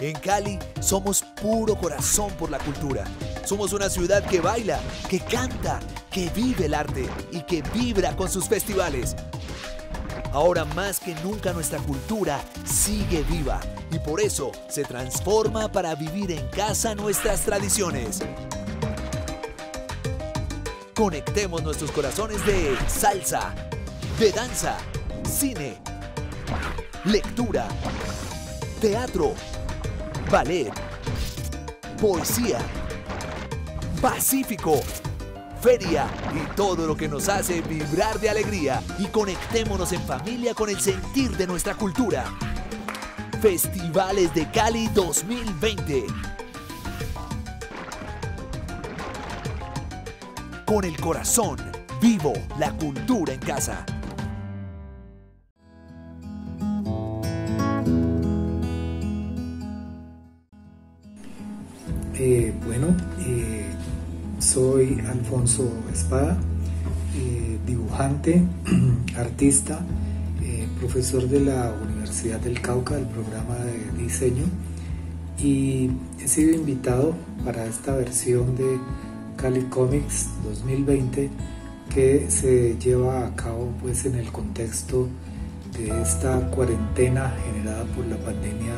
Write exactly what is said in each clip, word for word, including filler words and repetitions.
En Cali somos puro corazón por la cultura. Somos una ciudad que baila, que canta, que vive el arte y que vibra con sus festivales. Ahora más que nunca nuestra cultura sigue viva y por eso se transforma para vivir en casa nuestras tradiciones. Conectemos nuestros corazones de salsa, de danza, cine, lectura, teatro, ballet, poesía, pacífico, feria y todo lo que nos hace vibrar de alegría, y conectémonos en familia con el sentir de nuestra cultura. Festivales de Cali dos mil veinte. Con el corazón vivo, la cultura en casa. Eh, bueno, eh, soy Alfonso Espada, eh, dibujante, artista, eh, profesor de la Universidad del Cauca del programa de diseño, y he sido invitado para esta versión de Cali Comics dos mil veinte que se lleva a cabo pues en el contexto de esta cuarentena generada por la pandemia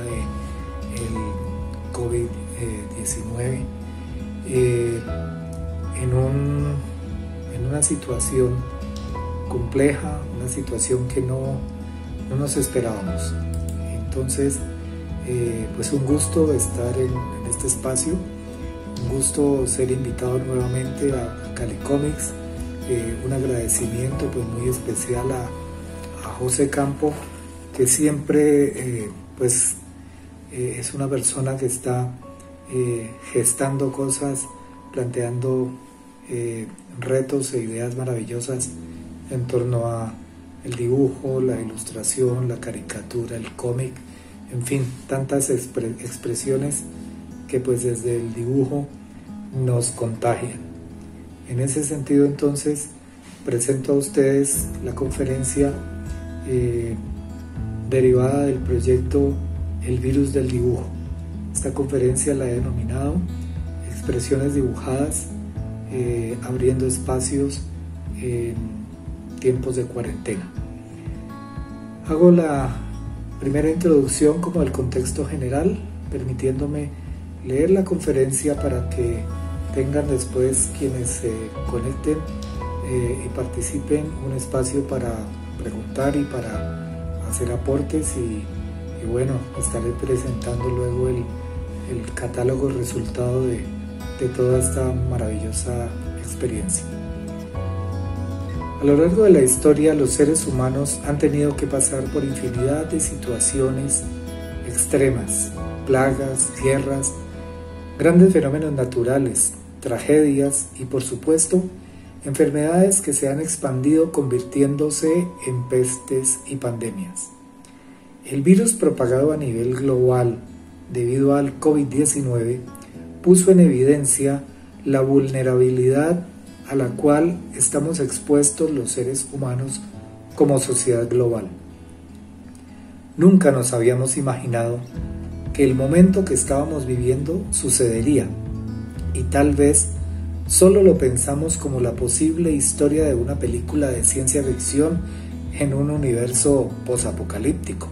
del COVID diecinueve, eh, en, un, en una situación compleja, una situación que no, no nos esperábamos. Entonces, eh, pues un gusto estar en, en este espacio, un gusto ser invitado nuevamente a, a Cali Comics, eh, un agradecimiento pues muy especial a, a José Campo, que siempre eh, pues eh, es una persona que está Eh, gestando cosas, planteando eh, retos e ideas maravillosas en torno a el dibujo, la ilustración, la caricatura, el cómic, en fin, tantas expre expresiones que pues desde el dibujo nos contagian. En ese sentido, entonces, presento a ustedes la conferencia eh, derivada del proyecto El virus del dibujo. Esta conferencia la he denominado Expresiones dibujadas, eh, abriendo espacios en tiempos de cuarentena. Hago la primera introducción como al contexto general, permitiéndome leer la conferencia para que tengan después quienes se conecten eh, y participen un espacio para preguntar y para hacer aportes, y, y bueno, estaré presentando luego el el catálogo resultado de, de toda esta maravillosa experiencia. A lo largo de la historia, los seres humanos han tenido que pasar por infinidad de situaciones extremas, plagas, guerras, grandes fenómenos naturales, tragedias y, por supuesto, enfermedades que se han expandido convirtiéndose en pestes y pandemias. El virus propagado a nivel global debido al COVID diecinueve, puso en evidencia la vulnerabilidad a la cual estamos expuestos los seres humanos como sociedad global. Nunca nos habíamos imaginado que el momento que estábamos viviendo sucedería, y tal vez solo lo pensamos como la posible historia de una película de ciencia ficción en un universo posapocalíptico.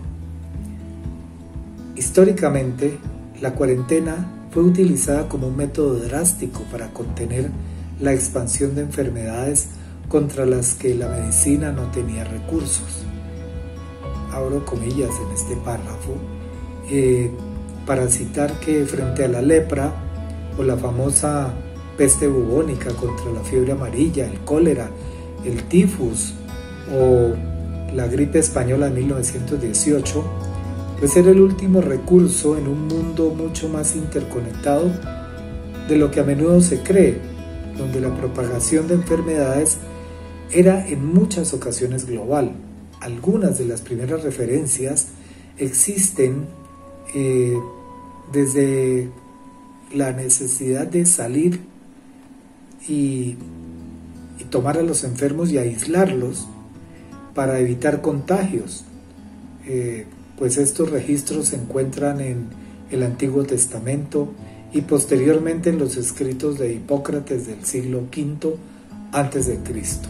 Históricamente, la cuarentena fue utilizada como un método drástico para contener la expansión de enfermedades contra las que la medicina no tenía recursos. Abro comillas en este párrafo eh, para citar que frente a la lepra o la famosa peste bubónica, contra la fiebre amarilla, el cólera, el tifus o la gripe española de mil novecientos dieciocho, pues era el último recurso en un mundo mucho más interconectado de lo que a menudo se cree, donde la propagación de enfermedades era en muchas ocasiones global. Algunas de las primeras referencias existen eh, desde la necesidad de salir y, y tomar a los enfermos y aislarlos para evitar contagios. Eh, pues estos registros se encuentran en, el Antiguo Testamento y posteriormente en los escritos de Hipócrates del siglo quinto antes de Cristo.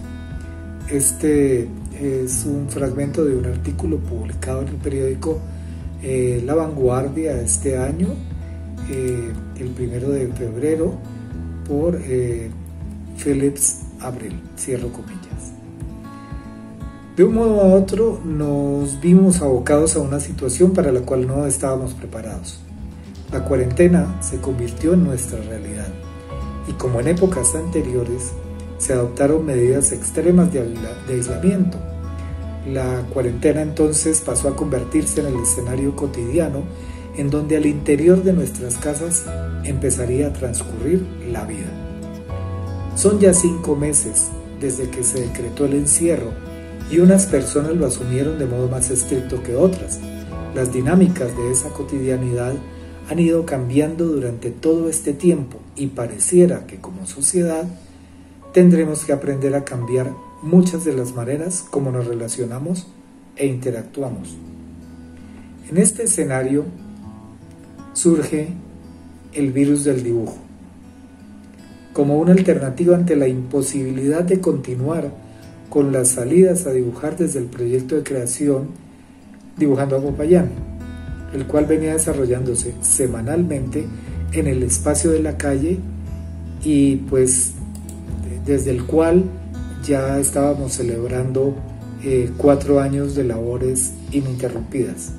Este es un fragmento de un artículo publicado en el periódico eh, La Vanguardia este año, eh, el primero de febrero, por eh, Phillips Abril, cierro comillas. De un modo a otro nos vimos abocados a una situación para la cual no estábamos preparados. La cuarentena se convirtió en nuestra realidad y, como en épocas anteriores, se adoptaron medidas extremas de, de aislamiento. La cuarentena entonces pasó a convertirse en el escenario cotidiano en donde al interior de nuestras casas empezaría a transcurrir la vida. Son ya cinco meses desde que se decretó el encierro y unas personas lo asumieron de modo más estricto que otras. Las dinámicas de esa cotidianidad han ido cambiando durante todo este tiempo y pareciera que como sociedad tendremos que aprender a cambiar muchas de las maneras como nos relacionamos e interactuamos. En este escenario surge el virus del dibujo, como una alternativa ante la imposibilidad de continuar con las salidas a dibujar desde el proyecto de creación Dibujando a Popayán, el cual venía desarrollándose semanalmente en el espacio de la calle y pues desde el cual ya estábamos celebrando eh, cuatro años de labores ininterrumpidas.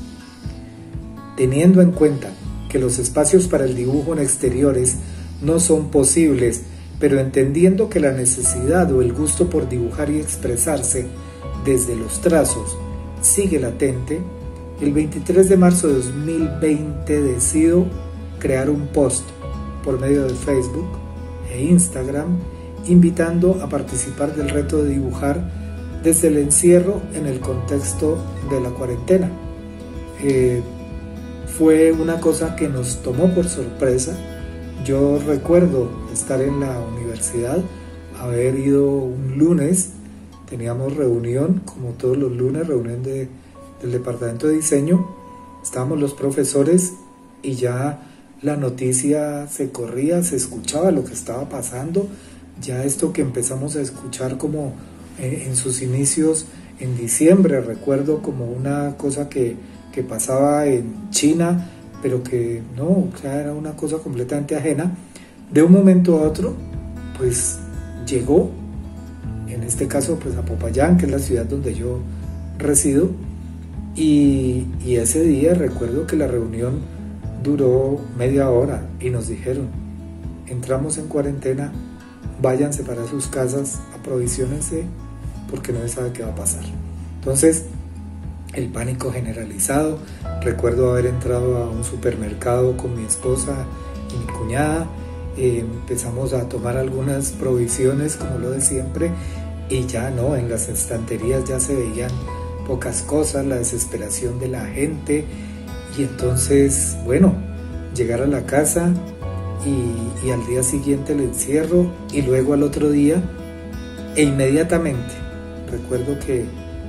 Teniendo en cuenta que los espacios para el dibujo en exteriores no son posibles, pero entendiendo que la necesidad o el gusto por dibujar y expresarse desde los trazos sigue latente, el veintitrés de marzo de dos mil veinte decido crear un post por medio de Facebook e Instagram invitando a participar del reto de dibujar desde el encierro en el contexto de la cuarentena. Eh, fue una cosa que nos tomó por sorpresa. Yo recuerdo estar en la universidad, haber ido un lunes, teníamos reunión, como todos los lunes, reunión de, del departamento de diseño, estábamos los profesores y ya la noticia se corría, se escuchaba lo que estaba pasando, ya esto que empezamos a escuchar como en, en sus inicios en diciembre, recuerdo como una cosa que, que pasaba en China, pero que no, o sea, era una cosa completamente ajena. De un momento a otro, pues llegó, en este caso pues a Popayán, que es la ciudad donde yo resido, y, y ese día recuerdo que la reunión duró media hora y nos dijeron: entramos en cuarentena, váyanse para sus casas, aprovisionense porque no se sabe qué va a pasar. Entonces, el pánico generalizado. Recuerdo haber entrado a un supermercado con mi esposa y mi cuñada, eh, empezamos a tomar algunas provisiones como lo de siempre y ya no, en las estanterías ya se veían pocas cosas, la desesperación de la gente y entonces, bueno, llegar a la casa y, y al día siguiente el encierro y luego al otro día e inmediatamente, recuerdo que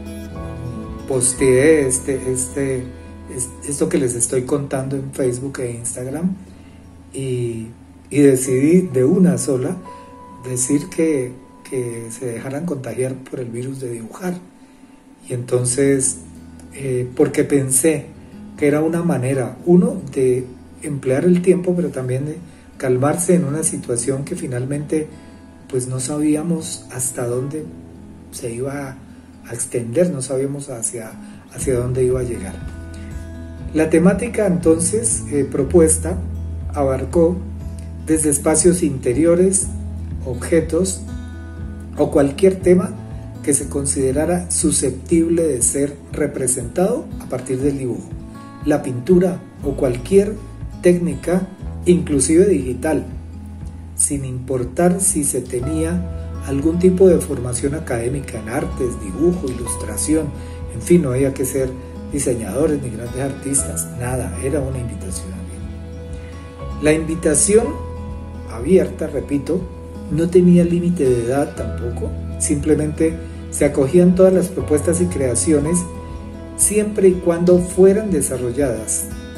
posteé este, este, esto que les estoy contando en Facebook e Instagram y, y decidí de una sola decir que, que se dejaran contagiar por el virus de dibujar. Y entonces, eh, porque pensé que era una manera, uno, de emplear el tiempo, pero también de calmarse en una situación que finalmente pues no sabíamos hasta dónde se iba a a extender, no sabíamos hacia, hacia dónde iba a llegar. La temática entonces eh, propuesta abarcó desde espacios interiores, objetos o cualquier tema que se considerara susceptible de ser representado a partir del dibujo, la pintura o cualquier técnica, inclusive digital, sin importar si se tenía algún tipo de formación académica en artes, dibujo, ilustración, en fin, no había que ser diseñadores ni grandes artistas, nada, era una invitación abierta. La invitación abierta, repito, no tenía límite de edad tampoco, simplemente se acogían todas las propuestas y creaciones siempre y cuando fueran desarrolladas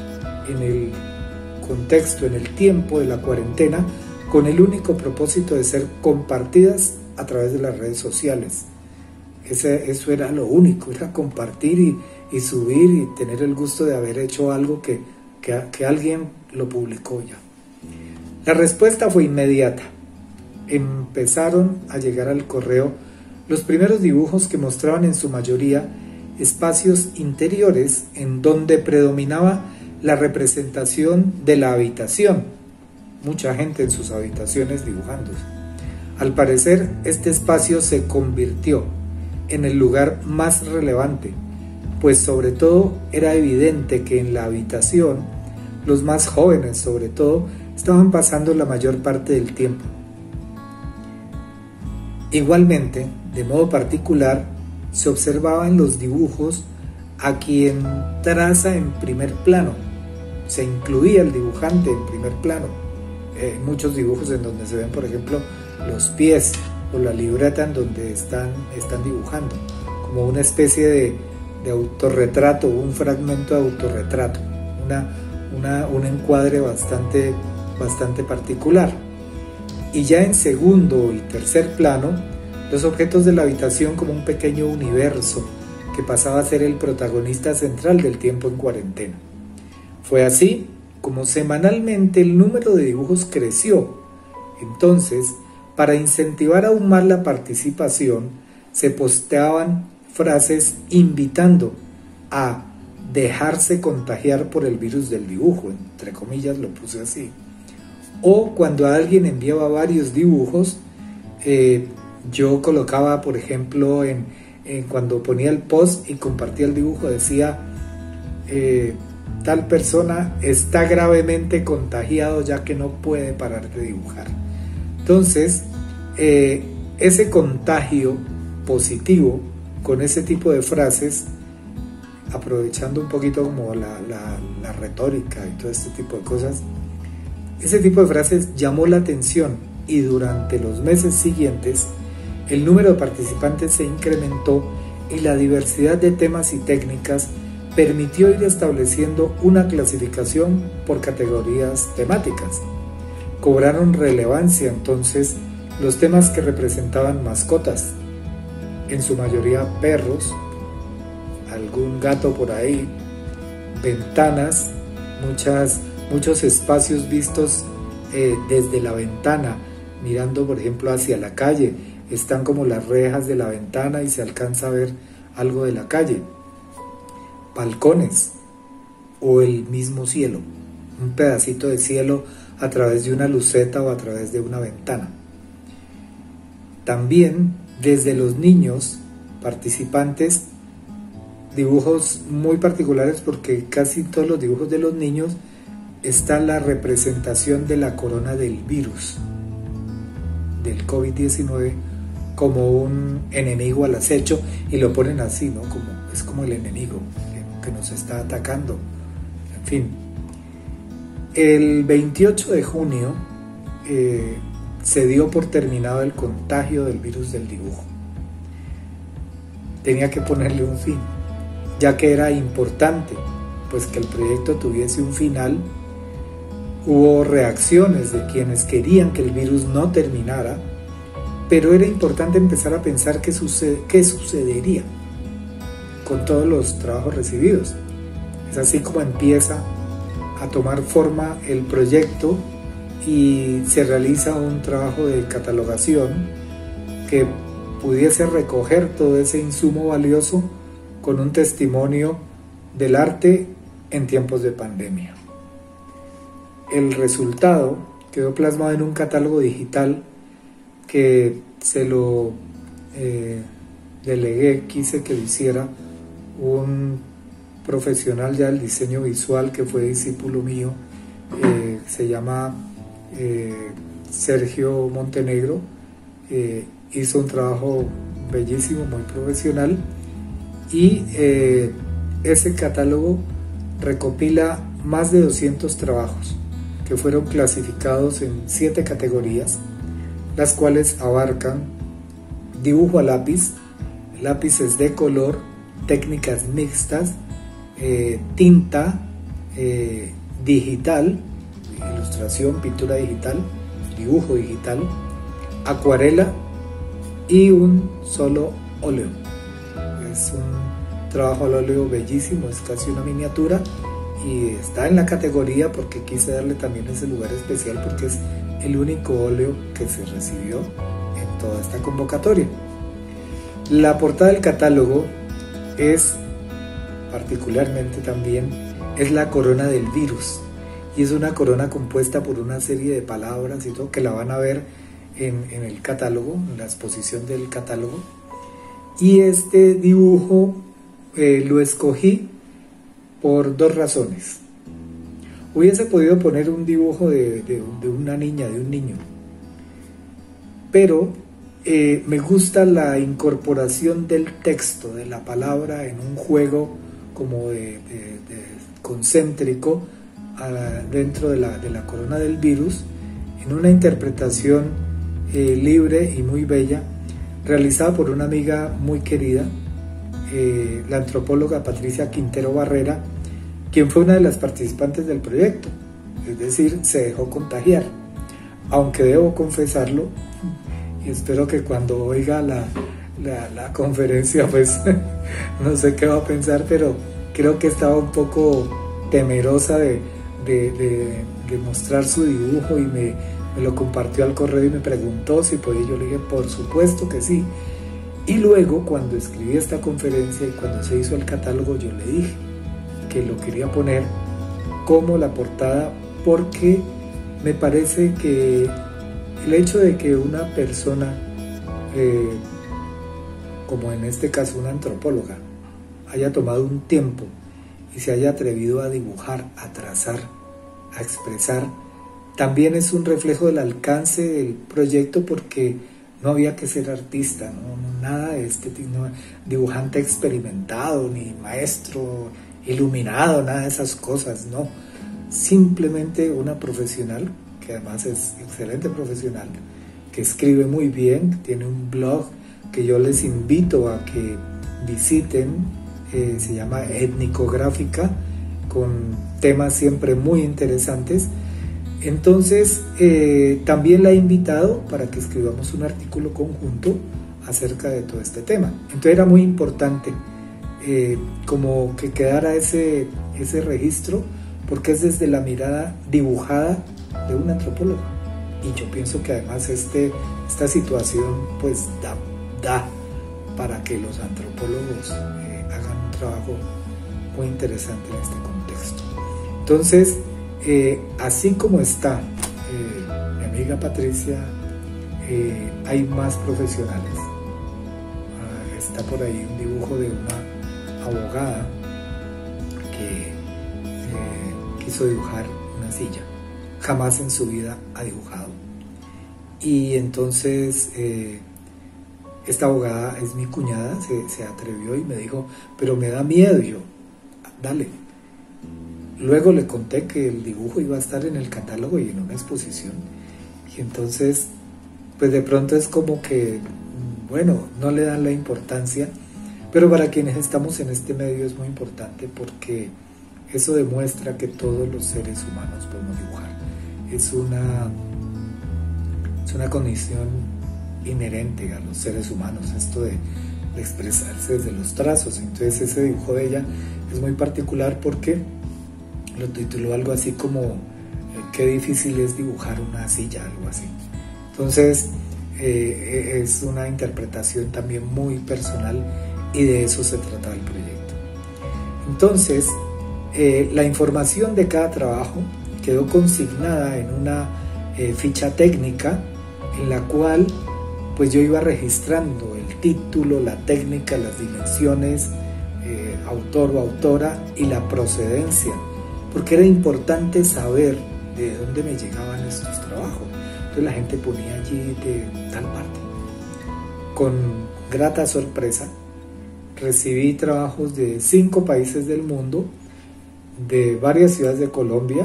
en el contexto, en el tiempo de la cuarentena, con el único propósito de ser compartidas a través de las redes sociales. Ese, eso era lo único, era compartir y, y subir y tener el gusto de haber hecho algo que, que, que alguien lo publicó ya. La respuesta fue inmediata. Empezaron a llegar al correo los primeros dibujos que mostraban en su mayoría espacios interiores en donde predominaba la representación de la habitación. Mucha gente en sus habitaciones dibujando. Al parecer, este espacio se convirtió en el lugar más relevante, pues sobre todo era evidente que en la habitación los más jóvenes sobre todo estaban pasando la mayor parte del tiempo. Igualmente, de modo particular, se observaba en los dibujos a quien traza en primer plano. Se incluía el dibujante en primer plano. Eh, muchos dibujos en donde se ven, por ejemplo, los pies o la libreta en donde están, están dibujando, como una especie de, de autorretrato, un fragmento de autorretrato, una, una, un encuadre bastante, bastante particular. Y ya en segundo y tercer plano, los objetos de la habitación como un pequeño universo que pasaba a ser el protagonista central del tiempo en cuarentena. Fue así como semanalmente el número de dibujos creció. Entonces, para incentivar aún más la participación, se posteaban frases invitando a dejarse contagiar por el virus del dibujo, entre comillas lo puse así. O cuando alguien enviaba varios dibujos, eh, yo colocaba, por ejemplo, en, en cuando ponía el post y compartía el dibujo, decía eh, tal persona está gravemente contagiado ya que no puede parar de dibujar. Entonces, eh, ese contagio positivo con ese tipo de frases, aprovechando un poquito como la, la, la retórica y todo este tipo de cosas, ese tipo de frases llamó la atención y durante los meses siguientes el número de participantes se incrementó y la diversidad de temas y técnicas permitió ir estableciendo una clasificación por categorías temáticas. Cobraron relevancia entonces los temas que representaban mascotas, en su mayoría perros, algún gato por ahí, ventanas, muchas, muchos espacios vistos eh, desde la ventana, mirando por ejemplo hacia la calle, están como las rejas de la ventana y se alcanza a ver algo de la calle, balcones o el mismo cielo, un pedacito de cielo a través de una luceta o a través de una ventana. También desde los niños participantes, dibujos muy particulares porque casi todos los dibujos de los niños está la representación de la corona del virus, del COVID diecinueve, como un enemigo al acecho y lo ponen así, ¿no? Como, es como el enemigo que, que nos está atacando. En fin, el veintiocho de junio eh, se dio por terminado el contagio del virus del dibujo. Tenía que ponerle un fin, ya que era importante pues que el proyecto tuviese un final. Hubo reacciones de quienes querían que el virus no terminara, pero era importante empezar a pensar qué, sucede, qué sucedería con todos los trabajos recibidos. Es así como empieza a tomar forma el proyecto y se realiza un trabajo de catalogación que pudiese recoger todo ese insumo valioso con un testimonio del arte en tiempos de pandemia. El resultado quedó plasmado en un catálogo digital que se lo eh, delegué, quise que lo hiciera un profesional ya del diseño visual que fue discípulo mío, eh, se llama eh, Sergio Montenegro, eh, hizo un trabajo bellísimo, muy profesional, y eh, ese catálogo recopila más de doscientos trabajos que fueron clasificados en siete categorías, las cuales abarcan dibujo a lápiz, lápices de color, técnicas mixtas, eh, tinta, eh, digital, ilustración, pintura digital, dibujo digital, acuarela y un solo óleo. Es un trabajo al óleo bellísimo, es casi una miniatura y está en la categoría porque quise darle también ese lugar especial porque es el único óleo que se recibió en toda esta convocatoria. La portada del catálogo es particularmente también es la corona del virus y es una corona compuesta por una serie de palabras y todo que la van a ver en, en el catálogo, en la exposición del catálogo. Y este dibujo eh, lo escogí por dos razones. Hubiese podido poner un dibujo de, de, de una niña, de un niño, pero eh, me gusta la incorporación del texto, de la palabra en un juego como de, de, de concéntrico a la, dentro de la, de la corona del virus, en una interpretación eh, libre y muy bella, realizada por una amiga muy querida, eh, la antropóloga Patricia Quintero Barrera, quien fue una de las participantes del proyecto, es decir, se dejó contagiar, aunque debo confesarlo, y espero que cuando oiga la, la, la conferencia, pues no sé qué va a pensar, pero creo que estaba un poco temerosa de, de, de, de mostrar su dibujo y me, me lo compartió al correo y me preguntó si podía. Yo le dije, por supuesto que sí. Y luego, cuando escribí esta conferencia y cuando se hizo el catálogo, yo le dije que lo quería poner como la portada porque me parece que el hecho de que una persona, eh, como en este caso una antropóloga, haya tomado un tiempo y se haya atrevido a dibujar, a trazar, a expresar, también es un reflejo del alcance del proyecto porque no había que ser artista, no, nada de este no, dibujante experimentado, ni maestro iluminado, nada de esas cosas, no. Simplemente una profesional, que además es excelente profesional, que escribe muy bien, tiene un blog que yo les invito a que visiten, eh, se llama Etnicográfica, con temas siempre muy interesantes. Entonces, eh, también la he invitado para que escribamos un artículo conjunto acerca de todo este tema. Entonces era muy importante eh, como que quedara ese, ese registro, porque es desde la mirada dibujada de un antropólogo. Y yo pienso que además este, esta situación pues da, da para que los antropólogos eh, hagan un trabajo muy interesante en este contexto. Entonces, Eh, así como está eh, mi amiga Patricia, eh, hay más profesionales. Ah, está por ahí un dibujo de una abogada que eh, quiso dibujar una silla. Jamás en su vida ha dibujado. Y entonces eh, esta abogada es mi cuñada, se, se atrevió y me dijo, pero me da miedo. Y yo, dale. Luego le conté que el dibujo iba a estar en el catálogo y en una exposición. Y entonces, pues de pronto es como que, bueno, no le dan la importancia, pero para quienes estamos en este medio es muy importante porque eso demuestra que todos los seres humanos podemos dibujar. Es una, es una condición inherente a los seres humanos, esto de, de expresarse desde los trazos. Entonces ese dibujo de ella es muy particular porque lo tituló algo así como eh, qué difícil es dibujar una silla, algo así. Entonces eh, es una interpretación también muy personal y de eso se trata el proyecto. Entonces eh, la información de cada trabajo quedó consignada en una eh, ficha técnica en la cual pues yo iba registrando el título, la técnica, las dimensiones, eh, autor o autora y la procedencia, porque era importante saber de dónde me llegaban estos trabajos. Entonces la gente ponía allí de tal parte. Con grata sorpresa recibí trabajos de cinco países del mundo, de varias ciudades de Colombia,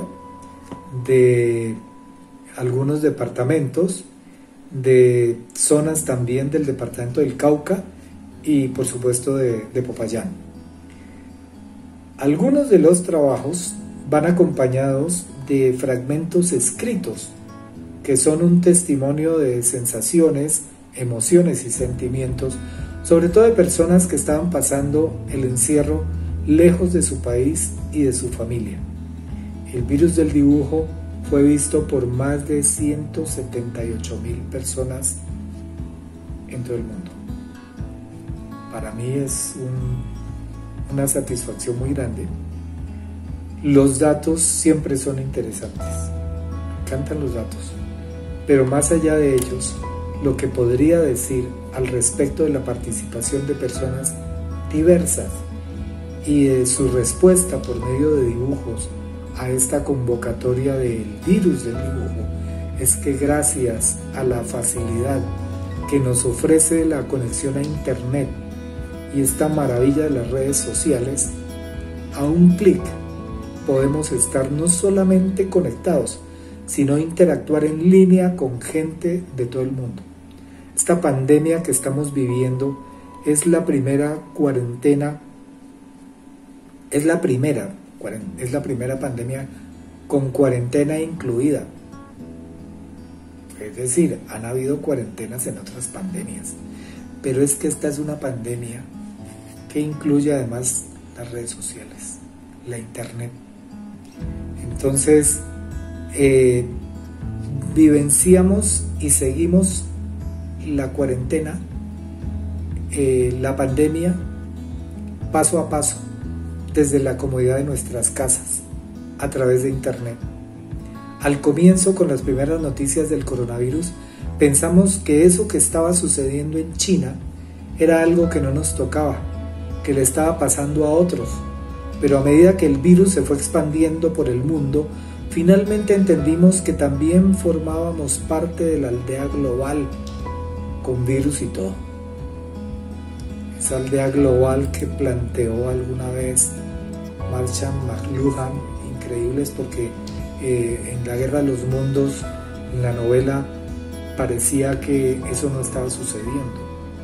de algunos departamentos, de zonas también del departamento del Cauca y por supuesto de, de Popayán. Algunos de los trabajos van acompañados de fragmentos escritos que son un testimonio de sensaciones, emociones y sentimientos, sobre todo de personas que estaban pasando el encierro lejos de su país y de su familia. El virus del dibujo fue visto por más de ciento setenta y ocho mil personas en todo el mundo. Para mí es un, una satisfacción muy grande. Los datos siempre son interesantes, me encantan los datos, pero más allá de ellos, lo que podría decir al respecto de la participación de personas diversas y de su respuesta por medio de dibujos a esta convocatoria del virus del dibujo es que gracias a la facilidad que nos ofrece la conexión a internet y esta maravilla de las redes sociales, a un clic podemos estar no solamente conectados, sino interactuar en línea con gente de todo el mundo. Esta pandemia que estamos viviendo es la primera cuarentena, es la primera, es la primera pandemia con cuarentena incluida. Es decir, han habido cuarentenas en otras pandemias, pero es que esta es una pandemia que incluye además las redes sociales, la internet. Entonces, eh, vivenciamos y seguimos la cuarentena, eh, la pandemia, paso a paso, desde la comodidad de nuestras casas, a través de internet. Al comienzo, con las primeras noticias del coronavirus, pensamos que eso que estaba sucediendo en China era algo que no nos tocaba, que le estaba pasando a otros, pero a medida que el virus se fue expandiendo por el mundo, finalmente entendimos que también formábamos parte de la aldea global, con virus y todo. Esa aldea global que planteó alguna vez Marshall McLuhan, increíbles porque eh, en la Guerra de los Mundos, en la novela, parecía que eso no estaba sucediendo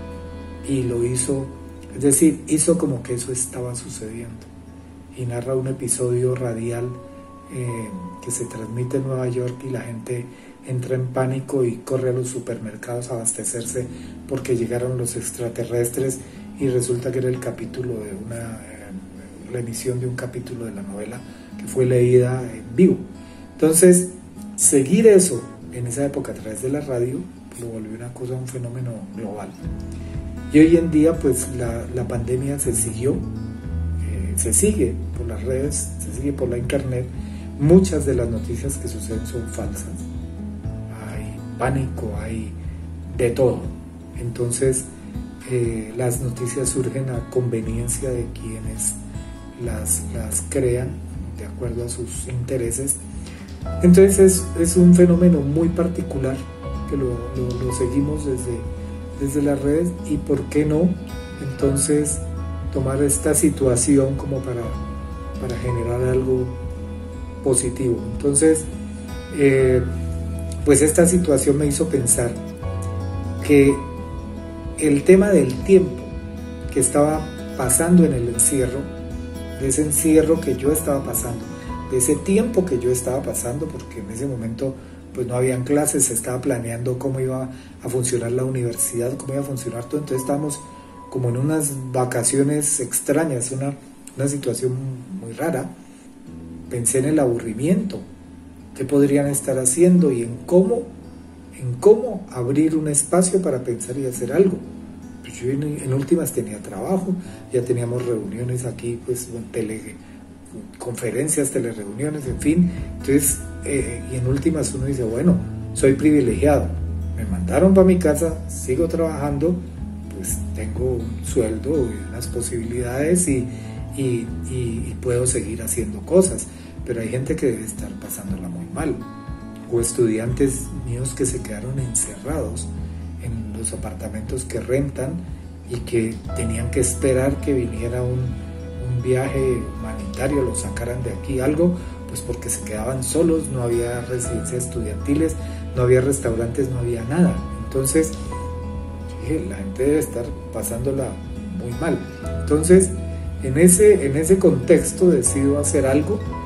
y lo hizo, es decir, hizo como que eso estaba sucediendo y narra un episodio radial eh, que se transmite en Nueva York y la gente entra en pánico y corre a los supermercados a abastecerse porque llegaron los extraterrestres y resulta que era el capítulo de una, eh, la emisión de un capítulo de la novela que fue leída en vivo. Entonces, seguir eso en esa época a través de la radio lo volvió una cosa, un fenómeno global. Y hoy en día pues la, la pandemia se siguió, eh, se sigue por las redes, se sigue por la internet. Muchas de las noticias que suceden son falsas. Hay pánico, hay de todo. Entonces eh, las noticias surgen a conveniencia de quienes las, las crean de acuerdo a sus intereses. Entonces es, es un fenómeno muy particular que lo, lo, lo seguimos desde, desde las redes y por qué no entonces tomar esta situación como para, para generar algo positivo. Entonces eh, pues esta situación me hizo pensar que el tema del tiempo que estaba pasando en el encierro, de ese encierro que yo estaba pasando, de ese tiempo que yo estaba pasando, porque en ese momento pues no habían clases, se estaba planeando cómo iba a funcionar la universidad, cómo iba a funcionar todo, entonces estábamos como en unas vacaciones extrañas, una, una situación muy rara. Pensé en el aburrimiento, qué podrían estar haciendo y en cómo, en cómo abrir un espacio para pensar y hacer algo. Pues yo en, en últimas tenía trabajo, ya teníamos reuniones aquí, pues tele, conferencias, telereuniones, en fin. Entonces, eh, y en últimas uno dice, bueno, soy privilegiado, me mandaron para mi casa, sigo trabajando, pues tengo un sueldo y unas posibilidades y, y, y, y puedo seguir haciendo cosas. Pero hay gente que debe estar pasándola muy mal, o estudiantes míos que se quedaron encerrados en los apartamentos que rentan y que tenían que esperar que viniera un, un viaje humanitario, los sacaran de aquí, algo, pues porque se quedaban solos, no había residencias estudiantiles, no había restaurantes, no había nada. Entonces, dije, la gente debe estar pasándola muy mal. Entonces, en ese, en ese contexto decido hacer algo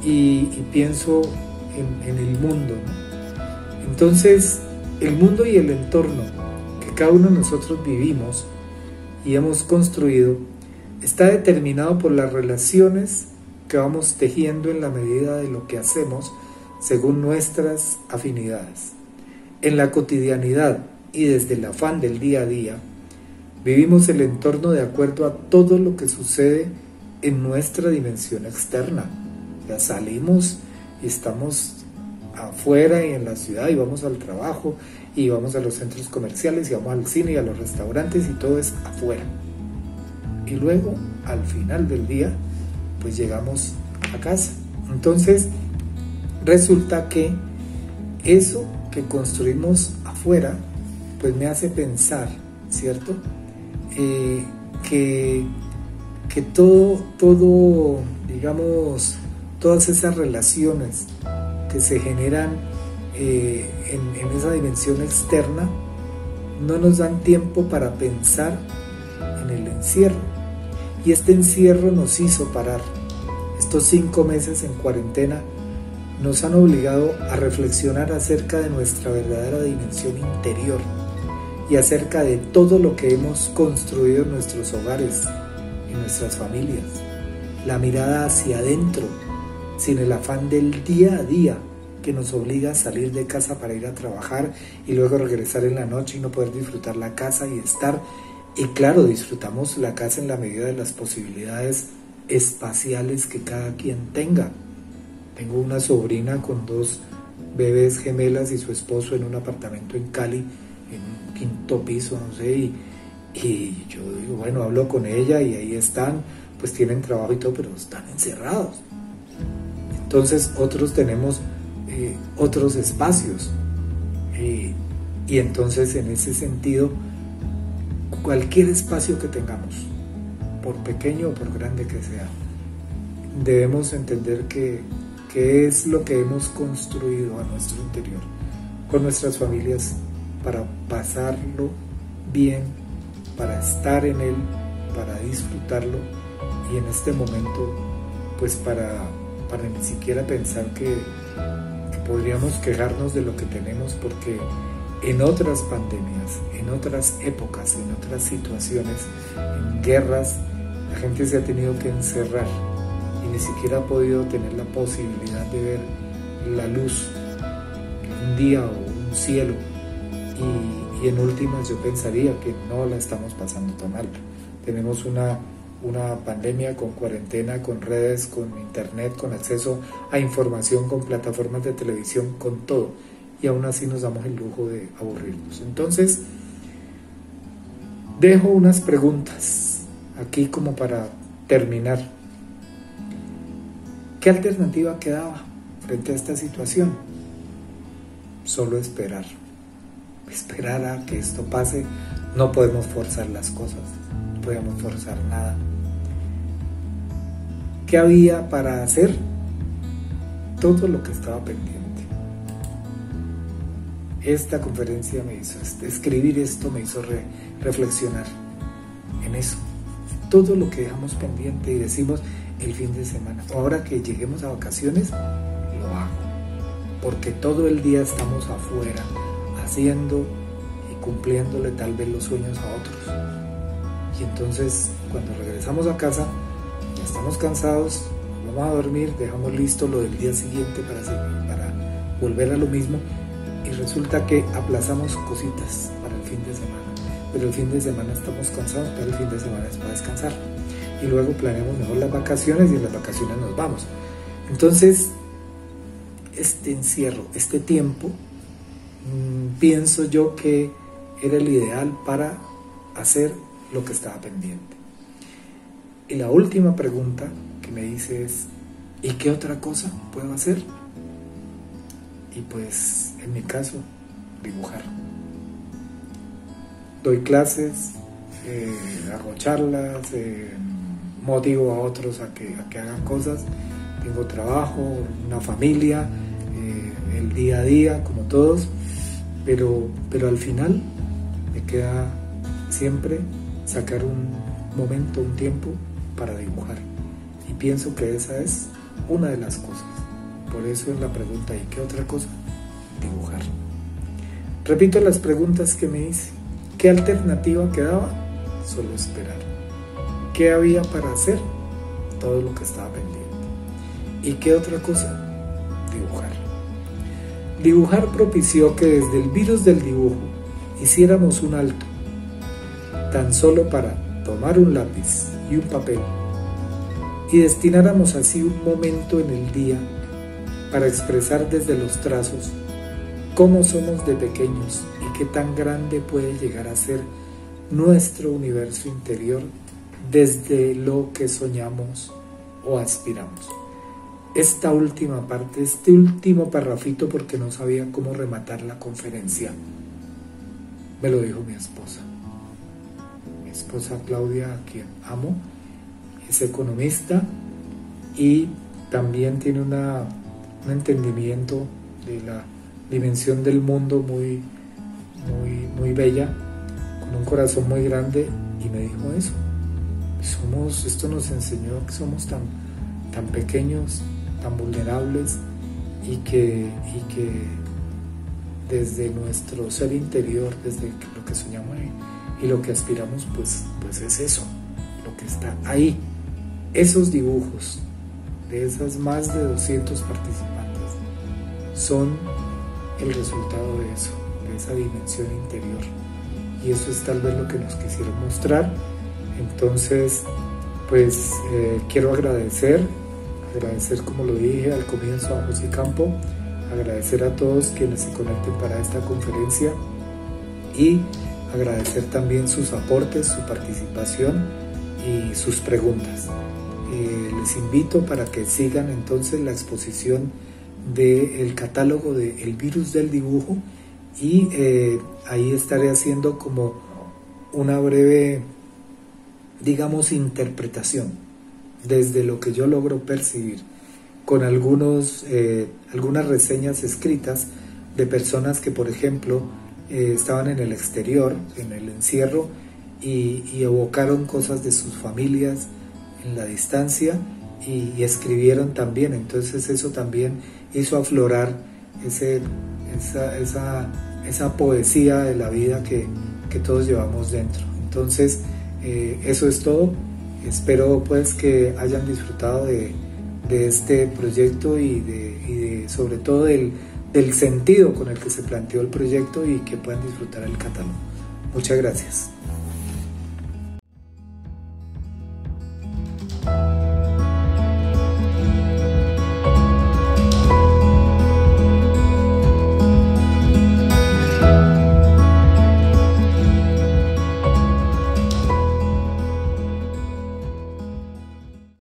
y, y pienso en, en el mundo, ¿no? Entonces, el mundo y el entorno que cada uno de nosotros vivimos y hemos construido está determinado por las relaciones que vamos tejiendo en la medida de lo que hacemos según nuestras afinidades. En la cotidianidad y desde el afán del día a día, vivimos el entorno de acuerdo a todo lo que sucede en nuestra dimensión externa. Ya salimos y estamos afuera y en la ciudad y vamos al trabajo y vamos a los centros comerciales y vamos al cine y a los restaurantes y todo es afuera. Y luego, al final del día, pues llegamos a casa. Entonces, resulta que eso que construimos afuera, pues me hace pensar, ¿cierto? Eh, que, que todo, todo, digamos, todas esas relaciones que se generan eh, en, en esa dimensión externa, no nos dan tiempo para pensar en el encierro. Y este encierro nos hizo parar. Estos cinco meses en cuarentena nos han obligado a reflexionar acerca de nuestra verdadera dimensión interior y acerca de todo lo que hemos construido en nuestros hogares, en nuestras familias. La mirada hacia adentro, sin el afán del día a día que nos obliga a salir de casa para ir a trabajar y luego regresar en la noche y no poder disfrutar la casa y estar. Y claro, disfrutamos la casa en la medida de las posibilidades espaciales que cada quien tenga. Tengo una sobrina con dos bebés gemelas y su esposo en un apartamento en Cali, en un quinto piso, no sé, y, y yo digo, bueno, hablo con ella y ahí están, pues tienen trabajo y todo, pero están encerrados. Entonces otros tenemos eh, otros espacios eh, y entonces en ese sentido, cualquier espacio que tengamos, por pequeño o por grande que sea, debemos entender que, que es lo que hemos construido a nuestro interior, con nuestras familias, para pasarlo bien, para estar en él, para disfrutarlo, y en este momento, pues para, para ni siquiera pensar que, que podríamos quejarnos de lo que tenemos, porque en otras pandemias, en otras épocas, en otras situaciones, en guerras, la gente se ha tenido que encerrar y ni siquiera ha podido tener la posibilidad de ver la luz, un día o un cielo. Y, y en últimas yo pensaría que no la estamos pasando tan mal. Tenemos una, una pandemia con cuarentena, con redes, con internet, con acceso a información, con plataformas de televisión, con todo. Y aún así nos damos el lujo de aburrirnos. Entonces, dejo unas preguntas aquí como para terminar. ¿Qué alternativa quedaba frente a esta situación? Solo esperar. Esperar a que esto pase. No podemos forzar las cosas, no podemos forzar nada. ¿Qué había para hacer? Todo lo que estaba pendiente. Esta conferencia me hizo, escribir esto me hizo re, reflexionar en eso. Todo lo que dejamos pendiente y decimos el fin de semana, ahora que lleguemos a vacaciones, lo hago. Porque todo el día estamos afuera, haciendo y cumpliéndole tal vez los sueños a otros. Y entonces, cuando regresamos a casa, ya estamos cansados, vamos a dormir, dejamos listo lo del día siguiente para, para volver a lo mismo. Y resulta que aplazamos cositas para el fin de semana, pero el fin de semana estamos cansados, pero el fin de semana es para descansar. Y luego planeamos mejor las vacaciones y en las vacaciones nos vamos. Entonces, este encierro, este tiempo, mmm, pienso yo que era el ideal para hacer lo que estaba pendiente. Y la última pregunta que me dice es, ¿y qué otra cosa puedo hacer? Y pues, en mi caso, dibujar. Doy clases, eh, hago charlas, eh, motivo a otros a que, a que hagan cosas. Tengo trabajo, una familia, eh, el día a día, como todos, pero, pero al final me queda siempre sacar un momento, un tiempo para dibujar. Y pienso que esa es una de las cosas. Por eso es la pregunta, ¿y qué otra cosa? Dibujar. Repito las preguntas que me hice. ¿Qué alternativa quedaba? Solo esperar. ¿Qué había para hacer? Todo lo que estaba pendiente. ¿Y qué otra cosa? Dibujar. Dibujar propició que desde el virus del dibujo hiciéramos un alto, tan solo para tomar un lápiz y un papel, y destináramos así un momento en el día para expresar desde los trazos cómo somos de pequeños y qué tan grande puede llegar a ser nuestro universo interior desde lo que soñamos o aspiramos. Esta última parte, este último parrafito, porque no sabía cómo rematar la conferencia, me lo dijo mi esposa. Mi esposa Claudia, a quien amo, es economista y también tiene una, un entendimiento de la dimensión del mundo muy, muy, muy bella, con un corazón muy grande, y me dijo eso. Somos, esto nos enseñó que somos tan, tan pequeños, tan vulnerables, y que, y que desde nuestro ser interior, desde lo que soñamos y lo que aspiramos, pues, pues es eso, lo que está ahí. Esos dibujos de esas más de doscientos participantes son el resultado de eso, de esa dimensión interior, y eso es tal vez lo que nos quisieron mostrar. Entonces, pues eh, quiero agradecer agradecer, como lo dije al comienzo, a José Campo, agradecer a todos quienes se conecten para esta conferencia y agradecer también sus aportes, su participación y sus preguntas. Eh, les invito para que sigan entonces la exposición del catálogo de El Virus del Dibujo, y eh, ahí estaré haciendo como una breve, digamos, interpretación desde lo que yo logro percibir, con algunos, eh, algunas reseñas escritas de personas que, por ejemplo, eh, estaban en el exterior, en el encierro, y, y evocaron cosas de sus familias en la distancia, y, y escribieron también. Entonces eso también hizo aflorar ese, esa, esa, esa poesía de la vida que, que todos llevamos dentro. Entonces eh, eso es todo. Espero pues que hayan disfrutado de, de este proyecto y, de, y de, sobre todo del, del sentido con el que se planteó el proyecto, y que puedan disfrutar el catálogo. Muchas gracias.